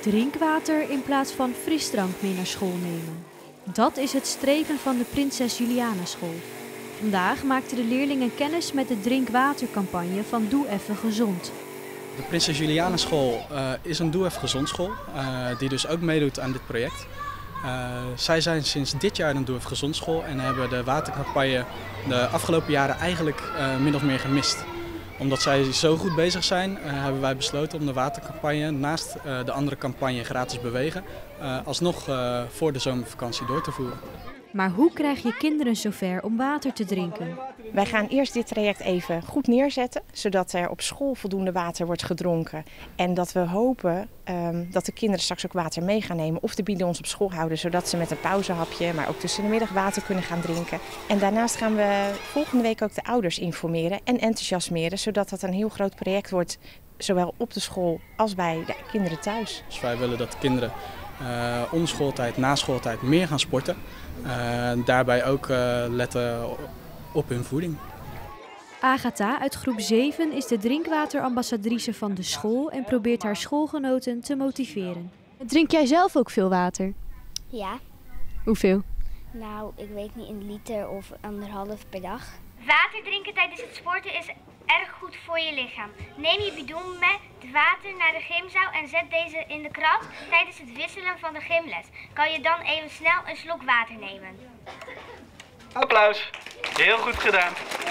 drinkwater in plaats van frisdrank mee naar school nemen. Dat is het streven van de Prinses Juliana School. Vandaag maakten de leerlingen kennis met de drinkwatercampagne van Doe Even Gezond. De Prinses Juliana School is een Doe Even Gezond school die dus ook meedoet aan dit project. Zij zijn sinds dit jaar een Doe Even Gezond school en hebben de watercampagne de afgelopen jaren eigenlijk min of meer gemist. Omdat zij zo goed bezig zijn, hebben wij besloten om de watercampagne naast de andere campagne Gratis Bewegen alsnog voor de zomervakantie door te voeren. Maar hoe krijg je kinderen zover om water te drinken? Wij gaan eerst dit traject even goed neerzetten, zodat er op school voldoende water wordt gedronken. En dat we hopen dat de kinderen straks ook water mee gaan nemen of de bidons op school houden, zodat ze met een pauzehapje, maar ook tussen de middag water kunnen gaan drinken. En daarnaast gaan we volgende week ook de ouders informeren en enthousiasmeren, zodat dat een heel groot project wordt, zowel op de school als bij de kinderen thuis. Dus wij willen dat de kinderen om schooltijd, na schooltijd meer gaan sporten. Daarbij ook letten op hun voeding. Agatha uit groep 7 is de drinkwaterambassadrice van de school en probeert haar schoolgenoten te motiveren. Drink jij zelf ook veel water? Ja. Hoeveel? Nou, ik weet niet, een liter of 1,5 per dag. Water drinken tijdens het sporten is erg goed voor je lichaam. Neem je bidon met water naar de gymzaal en zet deze in de krat tijdens het wisselen van de gymles. Kan je dan even snel een slok water nemen. Applaus. Heel goed gedaan.